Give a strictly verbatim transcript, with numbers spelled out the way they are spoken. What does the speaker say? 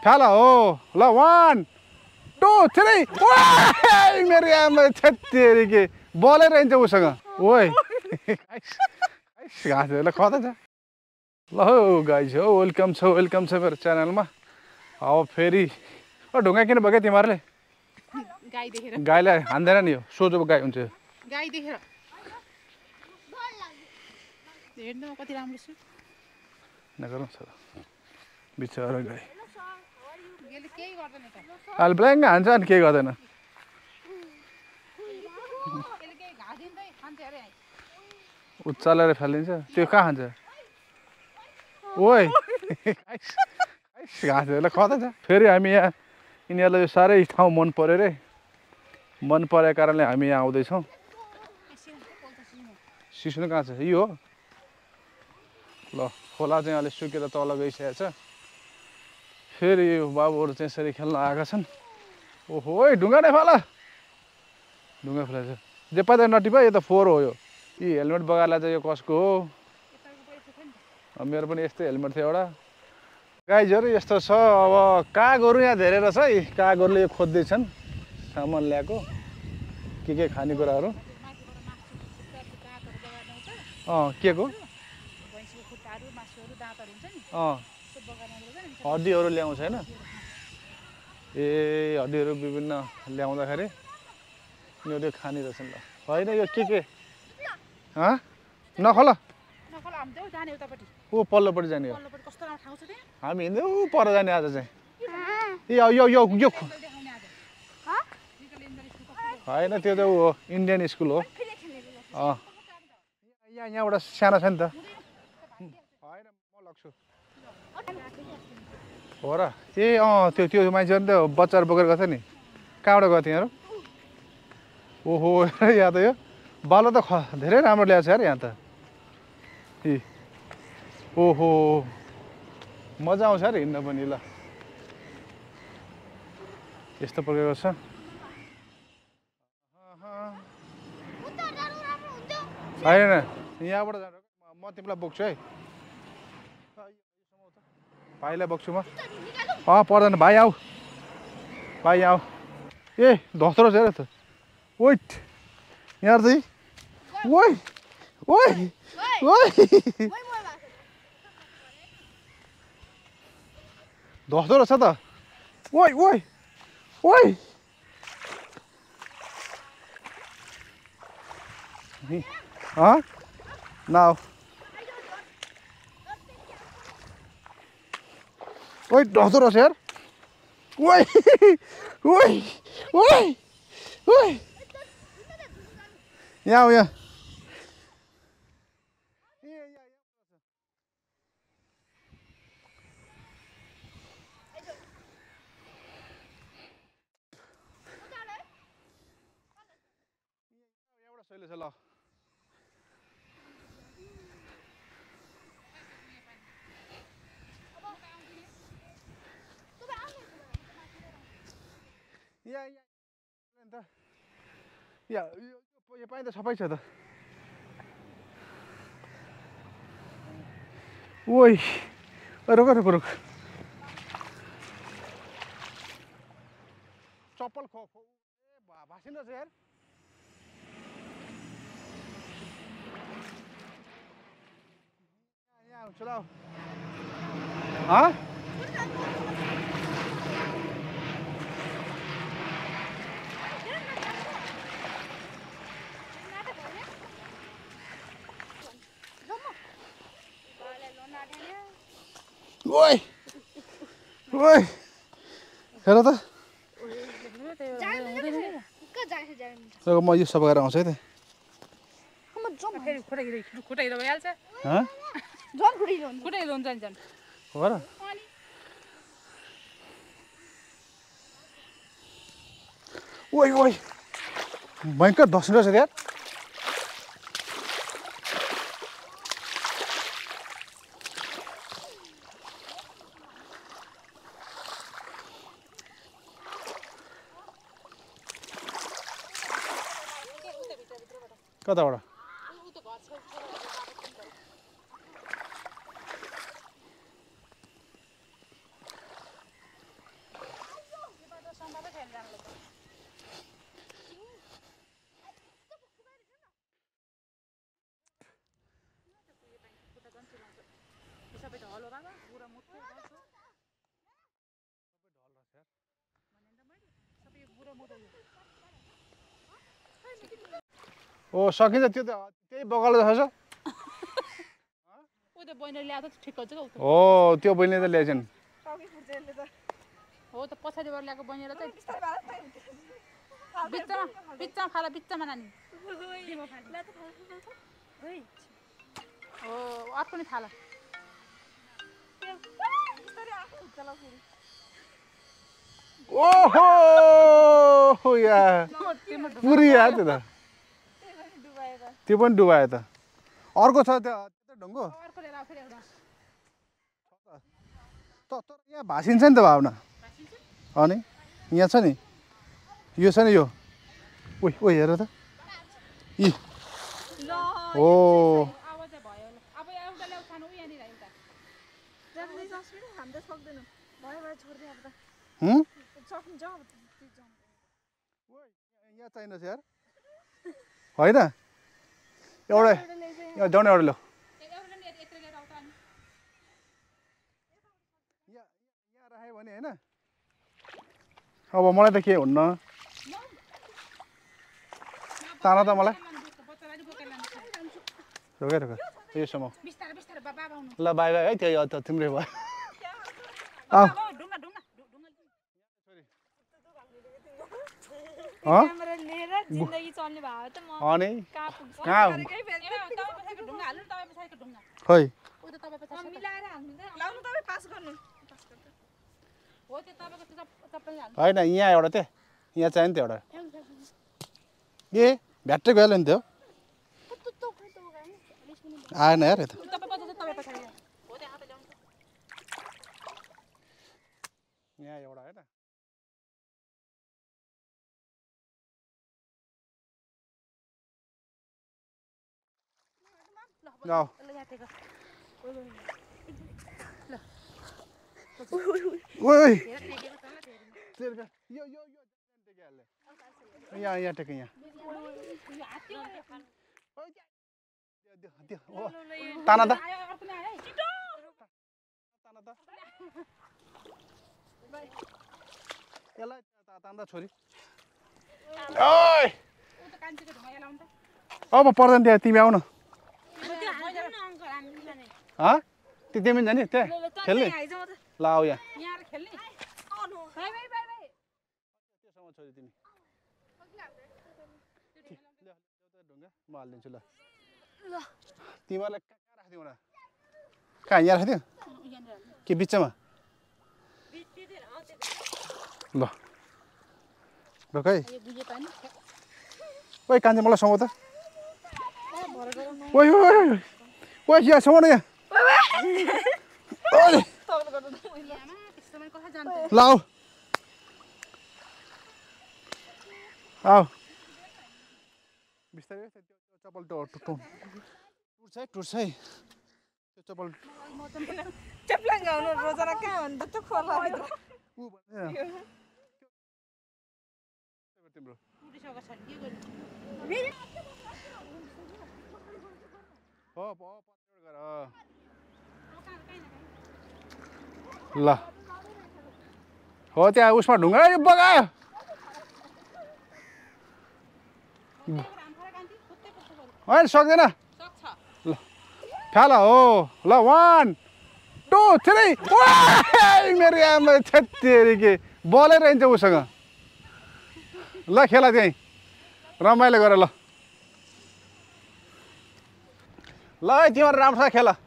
फ्याला हो ल one two three मेरो आमा छत्तेरी के बलै रहन्छ उसँग ओइ घाँस ल कता छ ल हौ गाइज हो वेलकम छ वेलकम छ मेरो च्यानलमा अब फेरि ओ ढुङ्गा किन भयो क्या तिमीहरूले गाई देखेर गाईलाई हान्दैन नि यो सोझो गाई हुन्छ गाई देखेर हेर्नु कति राम्रो छ नगरौँ छ बिचरा गाई यसले केही गर्दैन त अहिले ब्ल्याङ्ग हान्छ अनि केही गर्दैन यसले केही घाँस दिँदै खान्छ अरे उचालेर फालिन्छ त्यो कहाँ खान्छ ओइ घाँसहरूलाई कता छ फेरि हामी यहाँ यिनीहरूलाई यो साह्रै ठाउँ मन पऱ्यो रे मन परेको कारणले हामी यहाँ आउँदैछौँ सिस्नु कहाँ छ यो हो ल खोला चाहिँ अलिक सुकेर तल गइसकेको छ फेरि यो बाबुहरू चाहिँ यसरी खेल्न आएका छन् ओहो है ढुङ्गा नै फाला ढुङ्गा फालेछ जे पाइ नटिपा यो त फोहोर हो यो यी हेलमेट बगाएर चाहिँ यो कसको हो मेरो पनि यस्तै हेलमेट थियो एउटा गाइजहरू यस्तो छ अब कागहरू यहाँ धेरै रहेछ है कागहरूले यो खोज्दैछन् सामान ल्याएको के के खानेकुराहरू अँ के को अँ हड्डीहरू ल्याउँछ होइन ए हड्डीहरू विभिन्न ल्याउँदाखेरि यिनीहरू खाने रहेछन् ल होइन यो के के हँ नखोल ऊ पल्लोपट्टि जाने हो हामी हिँड्दै ऊ पर जाने आज चाहिँ ए यो यो यो होइन त्यो त ऊ हो इन्डियन स्कुल हो अँ यहाँ यहाँबाट सानो छ नि त होइन म लग्छु हो र ए अँ त्यो त्यो मान्छेहरू नि त बच्चाहरू बोकेर गएको थियो नि कहाँबाट गएको थियो यहाँहरू ओहो यहाँ त यो बालो त ख धेरै राम्रो ल्याएको छ यार यहाँ त ए ओहो मजा आउँछ यार हिँड्न पनि ल यस्तो प्रकारको छ होइन यहाँबाट जानु म तिमीलाई बोक्छु है भाइलाई बोक्छु म अँ पर्दैन भाइ आऊ भाइ आऊ ए धस्रो छ हेर त वेट यहाँ चाहिँ ओइ ओइ ओइ धस्दो रहेछ त ओइ ओइ ओइ अँ नाउ ओइ धस्दो रहेछ यार ओइ ओइ ओइ ओइ यहाँ आऊ यहाँ सहिले छ ल यहाँ यहाँ यो पाइ त सबै छ त ओइ रोक रोक रोक चप्पल खो खो ए भासिन रहेछ यार यहाँ हुन्छ ल हाँ ओइ ओइ हेर त म यो सबै गरेर आउँछ है त हो र ओइ ओइ भयङ्कर धस्नु रहेछ यार कताबाट ओ सकिन्छ त्यो त त्यही बगाल जस्तो छ ऊ त बहिनीले ल्याएको ठिक हुन्छ क्या हो त्यो बहिनीले त ल्याएछन् हो त पछाडिबाट ल्याएको बहिनीले चाहिँ बिचमा बिचमा फाला बिचमा नानी हो अर्को नि फाला ओहो या पुरी या त्यो त त्यो पनि डुबायो त अर्को छ त्यो ढुङ्गो अर्को लिएर आऊ फेरि एउटा तर यहाँ भासिन्छ नि त भावना अनि यहाँ छ नि यो छ नि यो ओइ ओइ हेर त इ हो आवाज भयो अब एउटा ल्याउ खानु यहाँनिर एउटा हुँ यहाँ चाहिन्छ यार होइन एउटा यहाँ जाउँ न एउटा ल्याऊ यहाँ राखेँ भने होइन अब मलाई त के हुन्न ताना त मलाई रोकै रोक यसो म बिस्तारै बिस्तारै बाबा आउनु ल बाई बाई है त्यो त तिम्रै भयो ढुङ्गा ढुङ्गा क्यामेरा लिएर जिन्दगी चल्ने भयो त म अनि कहाँ पुग्छ कहाँ तपाईँ पछाडिको ढुङ्गा हाल्नु तपाईँ पछाडिको ढुङ्गा खै ऊ त तपाईँ पछाडि मिलाएर हाल्नु त लाउनु तपाईँ पास गर्नु हो त्यो तपाईँको त्यो तपाईँ हाल्नु होइन यहाँ एउटा त्यो यहाँ चाहियो नि त एउटा ए भ्याट्रै गइहाल्यो नि त्यो आएन यार यता तपाईँ पछाडि तपाईँ पछाडि हो त्यो हात ल्याउनु यहाँ एउटा होइन जाऊ ल यहाँ टेक ओइ हेर टेकेको तल तेरो का- यो यो यो टेकिहाल्ने यहाँ यहाँ टेक यहाँ यो हात त्यो ओइ, त्यो- त्यो- त्यो- ओ, ताना त आयो अर्को नि आयो है छिटो ताना त यसलाई ता- तान्दा छोरी ओइ ऊ त कान्छीको ढुङ्गा यहाँ लाउनु त अब पर्दैन त्यहाँ तिमी आऊ न त्यो हाल्नु न अङ्कल हामी जाने हँ त्यो तिमी जाने त्यहाँ ल ल खेल्ने तपाईँ आइज म त ल आऊ यहाँ यहाँ आएर खेल्ने अनु भाइ भाइ भाइ भाइ त्योसँग छोरी तिमी ढुङ्गा म हालिदिन्छु ल ल तिमीहरूलाई कहाँ कहाँ राखिदिउँ न कहाँ यहाँ राखिदिउँ यहाँनिर हाल्नु के बिचमा ल ल खै यो बुझे पानी ओइ कान्छे मलाई समाउ त ओइ ओइ ओइ ओइ यहाँ समाउ न यहाँ ओइ आमा त्यस्तो पनि कसै जान्छ ल आऊ आऊ बिस्तारै त्यो त्यो चप्पल टो टुट्छ है टुट्छ है त्यो चप्पल चप्लाङ गाउनु रोजना कहाँ भन्दा त खोला ऊ भन्छ तिम्रो टुटिसकेको छ के गर्नु हो हो पछाडि गर अँ। अब कहाँ कहीँ न कहीँ ल हो त्यहाँ उसमा ढुङ्गा ए, बगायो होइन सक्दैन ल फ्याल हो ल वान टू थ्री मेरो आमा छेत्तेरी के बलै रहन्छ उसँग ल खेला त्यहीँ रमाइलो गर ल ल है तिमीहरू राम्रोसँग खेल